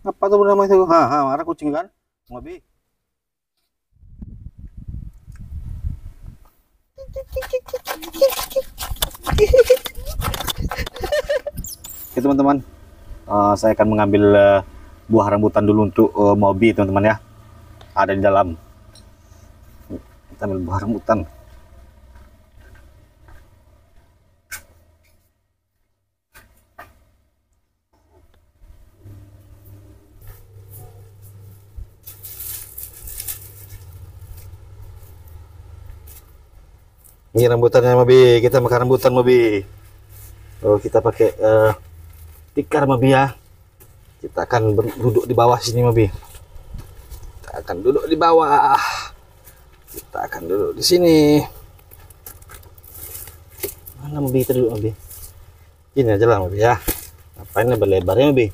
Apa tuh namanya itu? Marah kucing kan? Mobi. Oke teman-teman, saya akan mengambil buah rambutan dulu untuk Mobi teman-teman ya. Ada di dalam. Kita ambil buah rambutan. Ini rambutannya Mobi, kita makan rambutan Mobi. Oh, kita pakai tikar Mobi ya. Kita akan duduk di bawah sini Mobi. Kita akan duduk di bawah. Kita akan duduk di sini. Mana Mobi kita duduk Mobi? Ini aja lah Mobi ya. Ngapain lebar-lebarnya Mobi?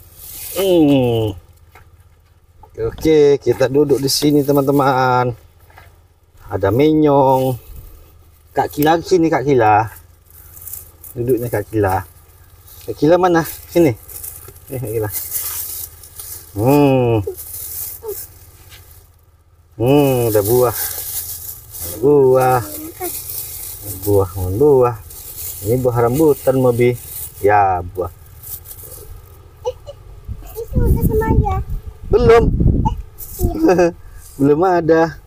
Oke, kita duduk di sini teman-teman. Ada menyong. Kak Kila sini Kak Kila. Duduknya Kak Kila. Kak Kila mana? Sini. Kak Kila. Ada buah. Ada buah. Buah. Ini buah rambutan Mobi. Ya, buah. Itu udah semuanya. Belum. Iya. Belum ada.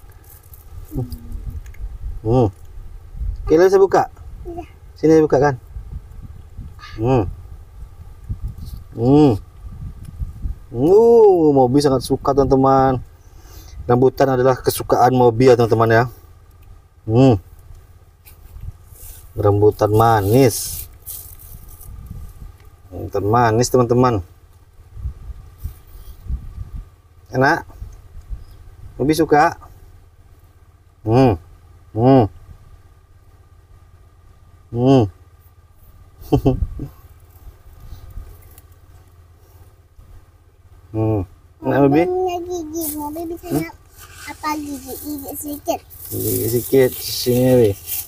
Kila saya buka. Iya. Sini buka kan. Mobi sangat suka teman-teman. Rambutan adalah kesukaan Mobi ya teman-teman ya. Rambutan manis. Rambutan manis teman-teman. Enak. Mobi suka. Enak Mobi? Punya gigi, Mobi bisa apa gigi sedikit. Gigi sedikit sini Mobi.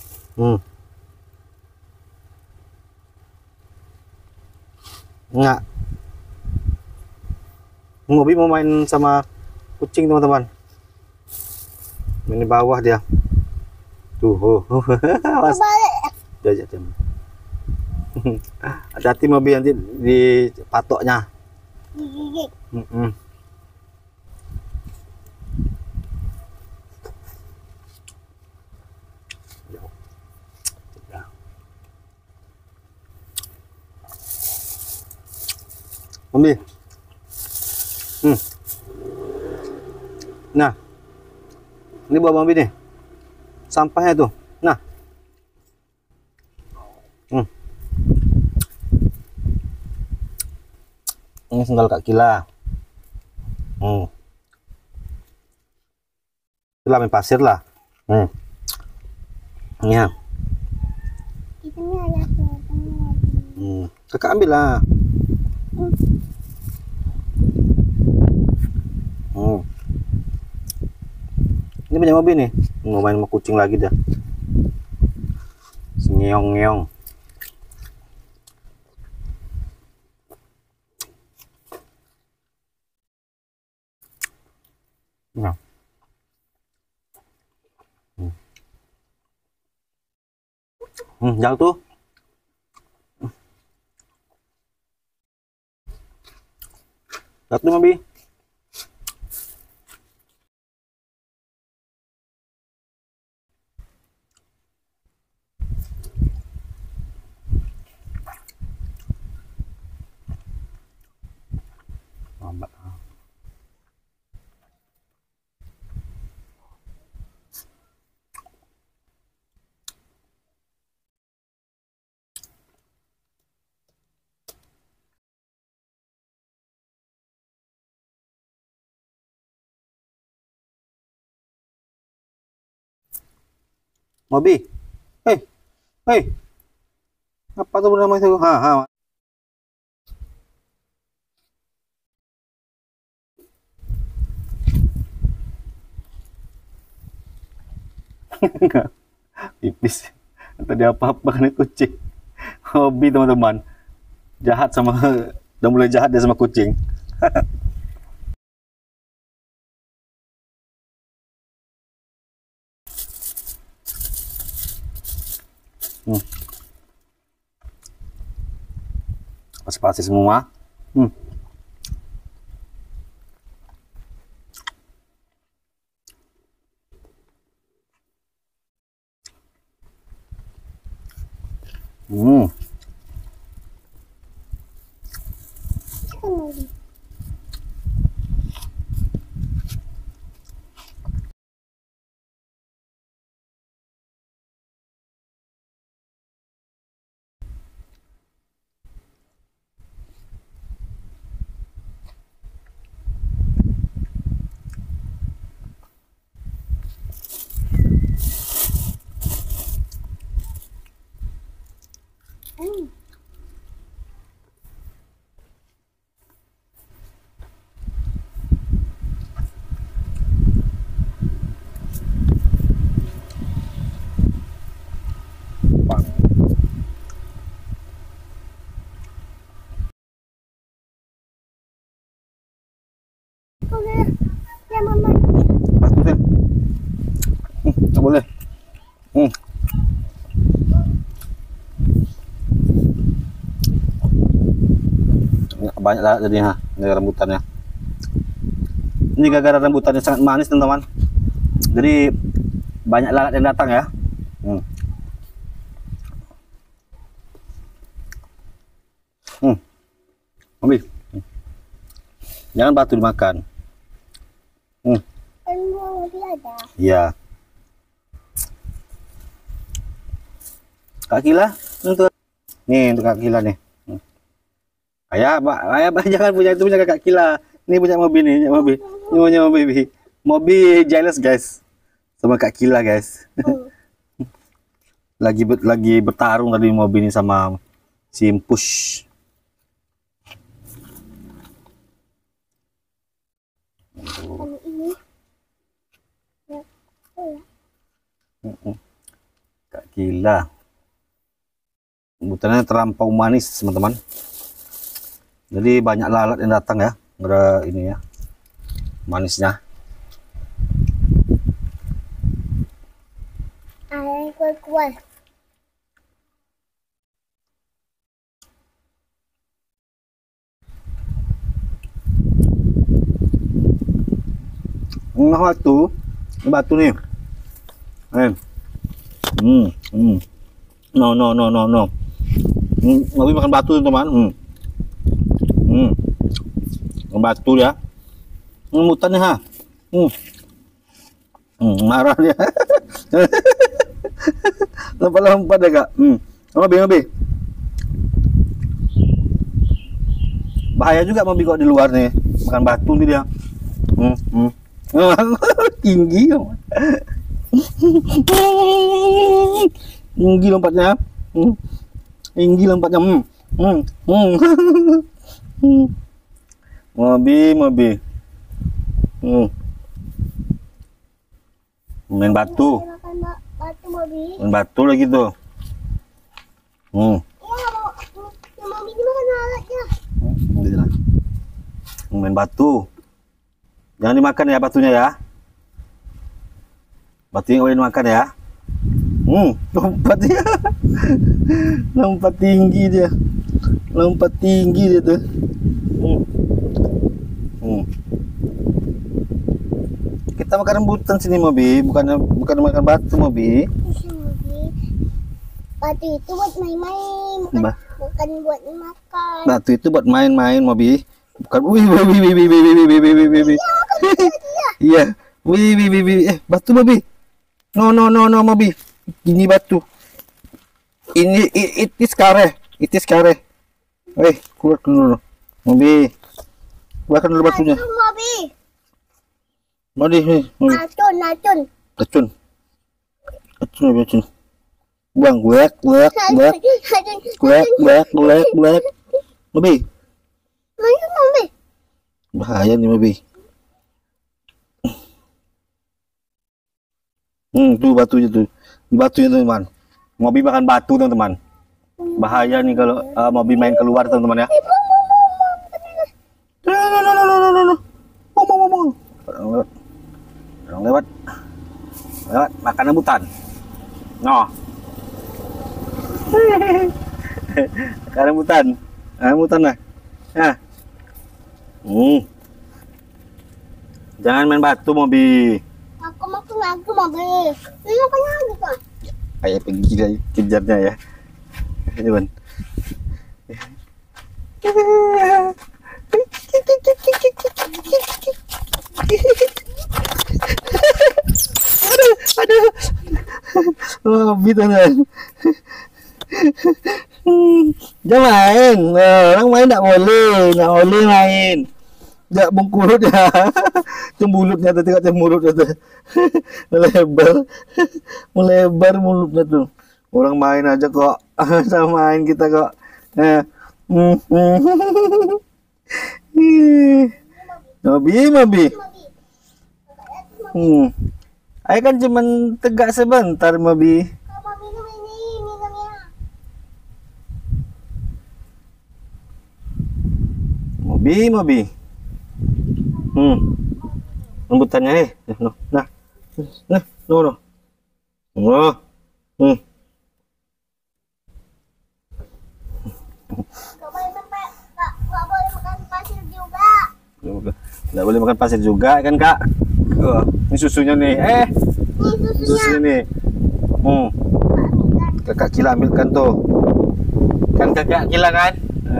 Enggak. Mobi mau main sama kucing teman-teman. Main di bawah dia. Tuh, awas. Jajak. Hati-hati Mobi nanti di patoknya. Gigi. Mobi. Nah. Ini buah Mobi nih. Sampahnya tuh. Nah. Ini sendal Kak Kila. Itulah main pasir lah. Ya. Itu nih ada tuh. Kakak ambil lah. Ini punya Mobi nih. Mau main sama kucing lagi dah. Ngeong-ngeong. Nah. Jauh tuh. Satu Mobi. Lambat. Mobi. Hei. Apa tuh namanya itu? Pipis. Tadi apa-apa kan kucing. Hobi teman-teman. Jahat sama udah mulai jahat dia sama kucing. Pasti semua. Ya mama. Batu deh. Tak boleh. Banyak lah jadinya dari rambutannya. Ini gara-gara rambutannya sangat manis teman-teman. Jadi banyak lalat yang datang ya. Ambil. Jangan batu dimakan. Kan buang lagi ada. Iya. Kak Kila, untuk nih untuk Kak Kila nih. Ayah, jangan punya itu, punya Kak Kila. Ini punya Mobi nih, punya Mobi. Ini punya Mobi. Mobi jealous guys sama Kak Kila guys. lagi bertarung tadi Mobi ini sama si Push. Kalau ini. Ya. Kak Kila. Rambutannya terlampau manis teman-teman. Jadi banyak lalat yang datang ya. Ada ini ya. Manisnya. Yang kuat-kuat. Batu nih. No. Mobi makan batu teman-teman. Batu ya. Rambutannya ha. Marah dia. Lompat-lompat ya kak. Mobi. Bahaya juga Mobi kok di luar nih. Makan batu nih dia. Tinggi. Tinggi lompatnya. Mobi. Main batu. Makan batu Mobi. Main batu lagi tuh. Iya, Mobi ini makan lalatnya. Main batu. Jangan dimakan ya batunya ya. Batunya boleh dimakan ya. Lompat dia. Lompat tinggi dia. Tuh. Kita makan rambutan sini Mobi, bukan makan batu Mobi. Batu itu buat main-main, bukan buat makan. Batu itu buat main-main Mobi. Bukan. Iya. Batu Mobi. No Mobi. Ini batu. Ini it is kare. Keluar dulu. Mobi. Keluarkan dulu batunya. Mobi. Racun. Buang, buak. Mobi. Bahaya nih Mobi. Tuh batunya tuh. Batunya teman-teman. Mobi makan batu teman-teman. Bahaya nih kalau Mobi main keluar teman-teman ya. makan rambutan. No. Makan rambutan. Rambutan lah. Nah. Jangan main batu, Mobi. Aku mau beli. Ini makan lagi kok. Ayo pergi dari kejarnya ya. Ini Ban. Aduh. Mobi tenan. Jangan main. Orang main tak boleh main. Tidak bungkulut ya. Mulutnya tuh, tengok mulutnya tuh. Melebar mulutnya tuh. Orang main aja kok. Sama main kita kok. Mobi. Ayo kan cuman tegak sebentar, Mobi. Kamu minum ini, minumnya. Mobi. Rambutannya nah. No. Nggak boleh makan pasir juga. Nggak boleh makan pasir juga kan, Kak? Ini susunya nih. Ini Susunya nih. Kakak Kila ambilkan tuh. Kan Kakak Kila kan?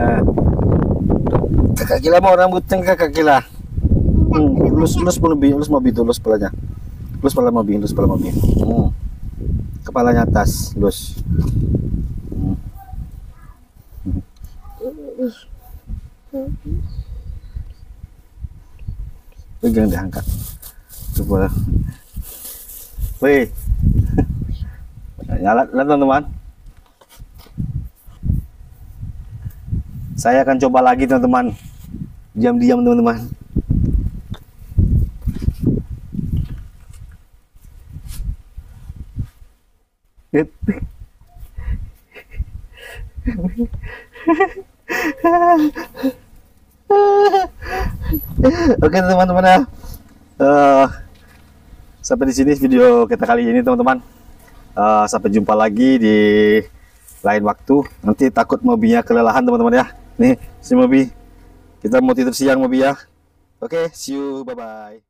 Kakak Kila mau rambutan Kakak Kila. Lus pun lebih, lus Mobi tuh, lus kepalanya. Lus kepala Mobi. Kepalanya atas, lus. Jangan diangkat. Coba. Wih. Nyala teman-teman. Saya akan coba lagi teman-teman. Diam-diam teman-teman. Oke teman-teman ya. Sampai di sini video kita kali ini teman-teman. Sampai jumpa lagi di lain waktu. Nanti takut Mobinya kelelahan teman-teman ya. Nih si Mobi. Kita mau tidur siang Mobi ya. Oke, see you, bye bye.